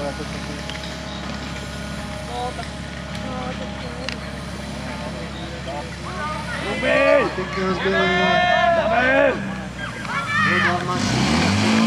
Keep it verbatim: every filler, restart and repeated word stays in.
jako taky. No, tak. No, tak Ruby! Pěkně rozbělený. Jdeme! Byl dva máš.